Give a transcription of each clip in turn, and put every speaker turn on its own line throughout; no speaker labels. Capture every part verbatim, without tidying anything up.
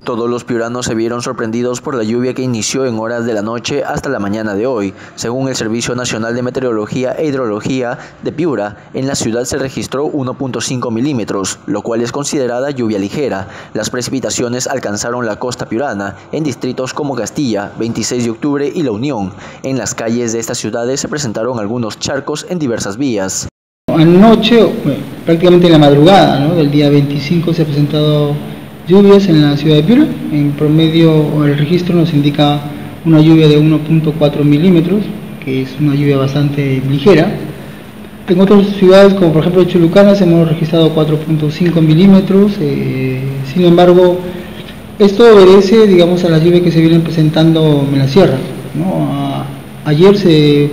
Todos los piuranos se vieron sorprendidos por la lluvia que inició en horas de la noche hasta la mañana de hoy. Según el Servicio Nacional de Meteorología e Hidrología de Piura, en la ciudad se registró uno punto cinco milímetros, lo cual es considerada lluvia ligera. Las precipitaciones alcanzaron la costa piurana, en distritos como Castilla, veintiséis de octubre y La Unión. En las calles de estas ciudades se presentaron algunos charcos en diversas vías.
Anoche, prácticamente en la madrugada, ¿no?, del día veinticinco se ha presentado lluvias en la ciudad de Piura. En promedio el registro nos indica una lluvia de uno punto cuatro milímetros, que es una lluvia bastante ligera. En otras ciudades, como por ejemplo Chulucanas, hemos registrado cuatro punto cinco milímetros. Eh, sin embargo, esto obedece, digamos, a las lluvias que se vienen presentando en la sierra, ¿no? A, ayer se,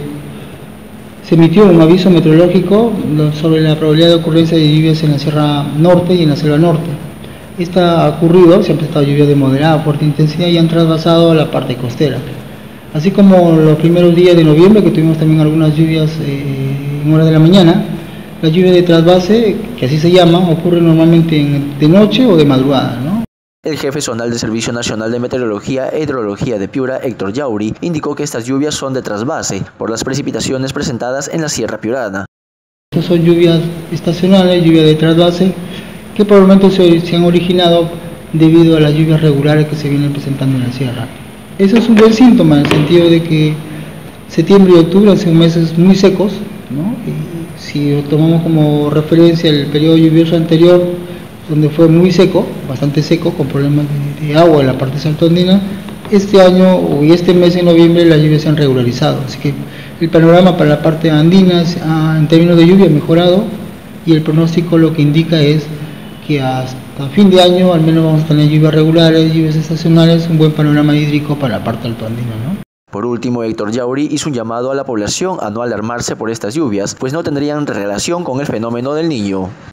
se emitió un aviso meteorológico sobre la probabilidad de ocurrencia de lluvias en la Sierra Norte y en la Selva Norte. Esta ha ocurrido, se han presentado lluvias de moderada a fuerte intensidad y han trasvasado a la parte costera. Así como los primeros días de noviembre, que tuvimos también algunas lluvias eh, en horas de la mañana, la lluvia de trasvase, que así se llama, ocurre normalmente en, de noche o de madrugada, ¿no?
El jefe zonal del Servicio Nacional de Meteorología e Hidrología de Piura, Héctor Yauri, indicó que estas lluvias son de trasvase por las precipitaciones presentadas en la Sierra Piurana.
Estas son lluvias estacionales, lluvias de trasvase, que probablemente se, se han originado debido a las lluvias regulares que se vienen presentando en la sierra. Eso es un buen síntoma, en el sentido de que septiembre y octubre han sido meses muy secos, ¿no? Y si tomamos como referencia el periodo lluvioso anterior, donde fue muy seco, bastante seco, con problemas de, de agua en la parte saltoandina, este año y este mes en noviembre las lluvias se han regularizado, así que el panorama para la parte andina ha, en términos de lluvia, ha mejorado, y el pronóstico lo que indica es que hasta fin de año al menos vamos a tener lluvias regulares, lluvias estacionales, un buen panorama hídrico para la parte altoandina, ¿no?
Por último, Héctor Yauri hizo un llamado a la población a no alarmarse por estas lluvias, pues no tendrían relación con el fenómeno del Niño.